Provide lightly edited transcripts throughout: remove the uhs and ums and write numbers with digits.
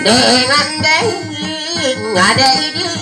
dengan ding ada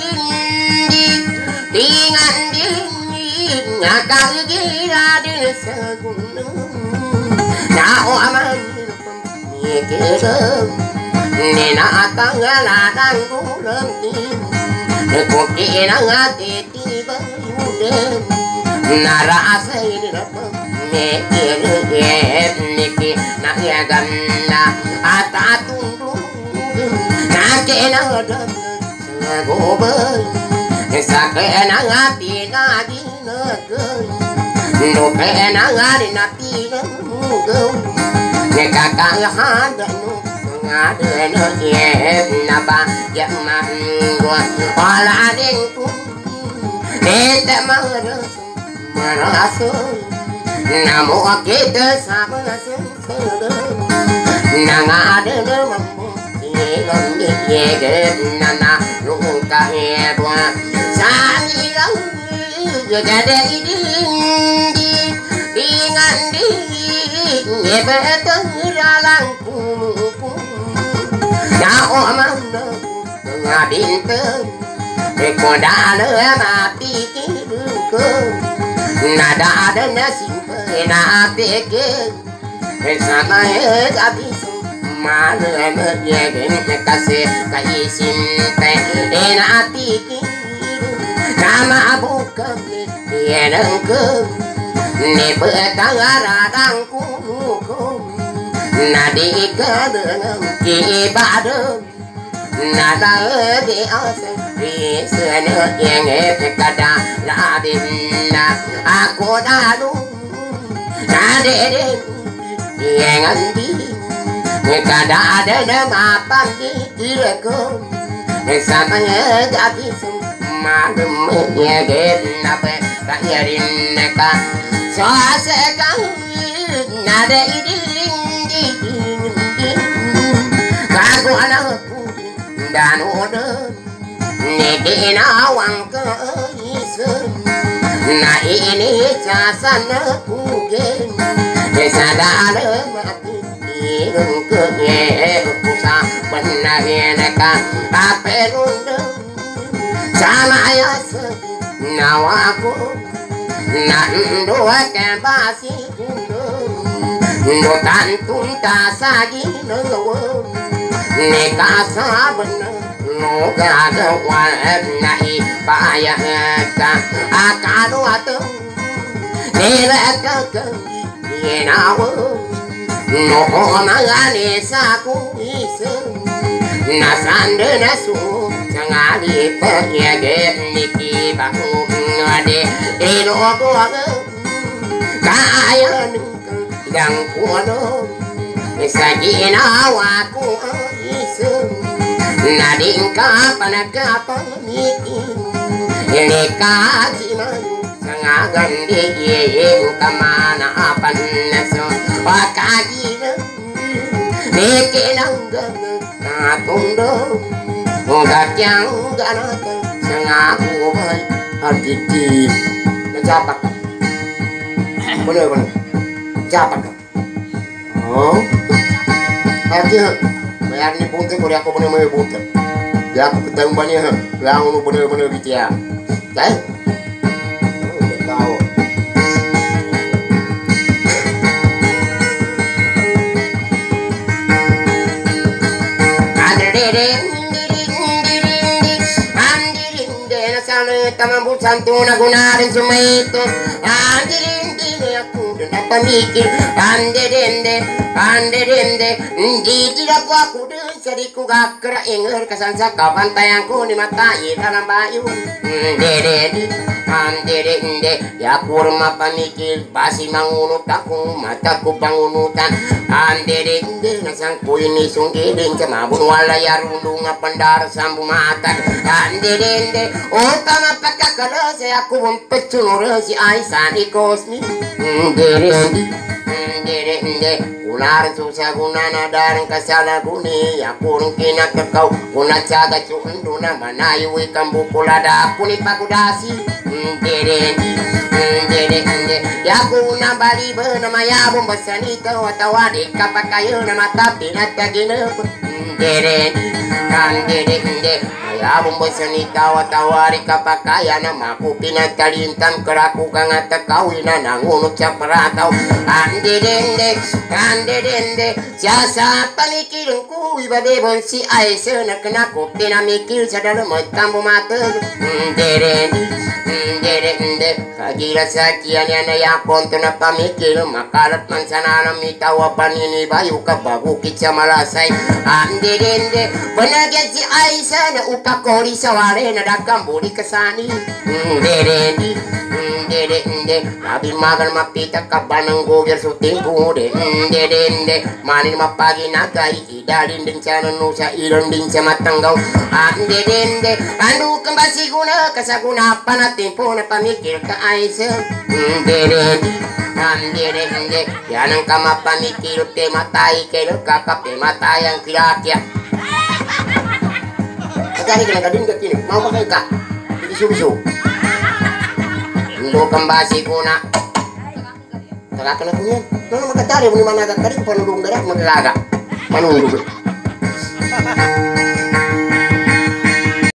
dengan ding ngakal gira di segunung nao aman mikirem nina tanggaladang gulem kopi nang ati tiba yudem nara asai ni rapam mikir niki nak ya ganda atatung nake nang adam gobai sake nang ati nadi nagai doke nang ati nati nungau nekakang hadanu ngade no naba yaman gua ala dengku nete marasu namo kita sama sesere nang ada mampu ilong yege nana luka ebwa sanirang gede ini dengan di ngebeteng ralangku na omanda ngadinteng kodale mati kiruko nada ada nasimpe na peke sama habis malu yegen kasih kaisin teh na tiki nama bukan yenengke ne betang radang kunukum nadi kadang kibadem nada di asa risana yang kada labinna aku dalu nade yang andi kada ada nama pandi kiraku sama jadi malam ya apa kayarin ka soaseka nada ini kagu anakku dan udah niki nawang ke isun na ini casan aku gen sadar mati irung ke kusa benar neka tapi undang sama ayah nawaku nando ke basi ndo tantun ta sagi no neka sabana no ga wa nai baya ka akadu atu nera ka yenawo no mangane saku isu nasande nasu sangali payage niki bahu ade ero ko kaya yang kuno sagina waku isu nading kapan niki ini kajima sangagan di kamana apa naso wakagina niki nanggang katundo udah yang ganat sangaku bay hati mencapak bener capak oh artinya bayar ni punte ko aku bener punte ya aku ketemu banyak lang bener gitu ya kan tahu tamang santo na gunarin sumito andirin aku dapat mikir ande dende di tidak aku sariku gakra ingler kasansa kapan tayangku di mata dalam bayu ande dende ya kurma pamikir basi mangunut aku mataku bangunutan ande dende nasangku ini sunggirin cemabun walaya rundung pendar sambu mata ande dende utama pakakala saya aku pecunur si Aisan ikosmi dere ular susah guna darang kasala guni aku kina kekau guna caga cunduna manayu ikan bukulada aku ni pakudasi dere ya guna bali benama ya bombasanita watawadi kapakayo nama tapi natagina dere kandere ayabong basani tawa-tawari kapakayan na maku pinagkalintan keraku kang atakawin na nangunot sa parataw andedende kandedende siya panikilong ko ibadebon si Aisa na kanako pinamikil sa dalamot tambo matag dere kagila sa kiyan yan ay akonto na pamikil makalat man sana na mitawa paninibayo kabagukit sa malasay andedende panagyan si Aisa na upakori sa wari na dakambuli kasani deredi labi magal mapita ka ba ng gogel so tempo dende manin mapagi nagay idalin din sa nanusa ilon din sa matanggaw dende anu kembasi guna kasaguna pa na tempo na pamikil ka Aisa deredi dende yan ang kamapamikil te matay kelo kakape matay ang kirakya kagani ka na kadin ka kini mau pa kayo ka bisu-bisu Ando kembasi kuna. Tagakan ako yan. Nung magkatari mo ni managak ka rin, panulong garak, maglaga. Panulong.